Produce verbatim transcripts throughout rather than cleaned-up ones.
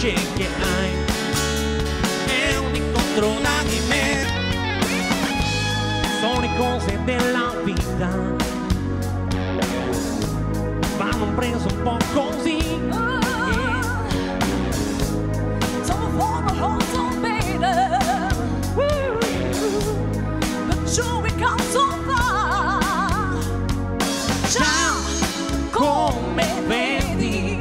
luce che hai è un incontro da di me. Sono le cose della vita, vanno prese un po' così. Come vedi,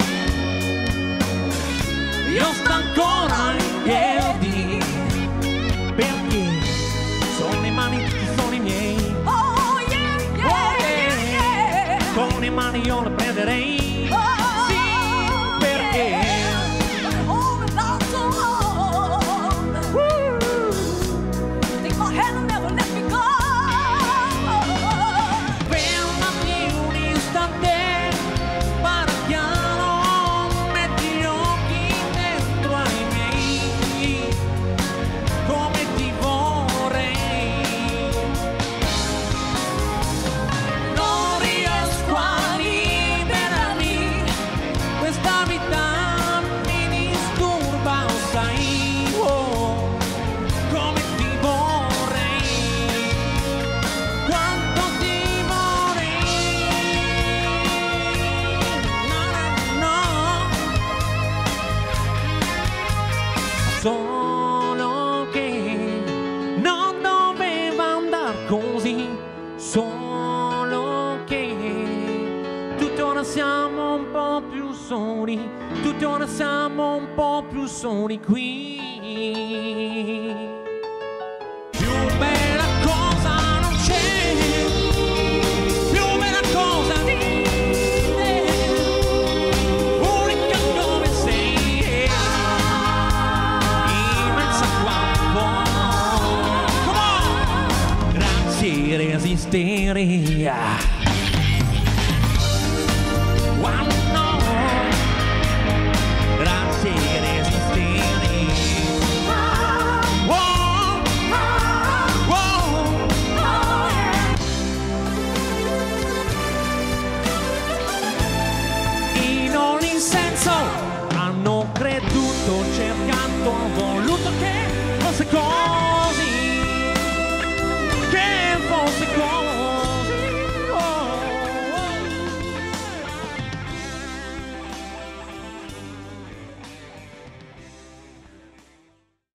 io sto ancora in piedi, perché sono le mani che sono i miei. Oh yeah, yeah, Oh, yeah. yeah. Con le mani io le prenderei. Oh, Sì, perché yeah. Hold on so long. Take my hand and never let me go. fermati un istante. Solo che non doveva andare così, solo che tutti ora siamo un po' più soli, tutti ora siamo un po' più soli qui. Più bella cosa non c'è, più bella cosa di te, unica come sei. Resistere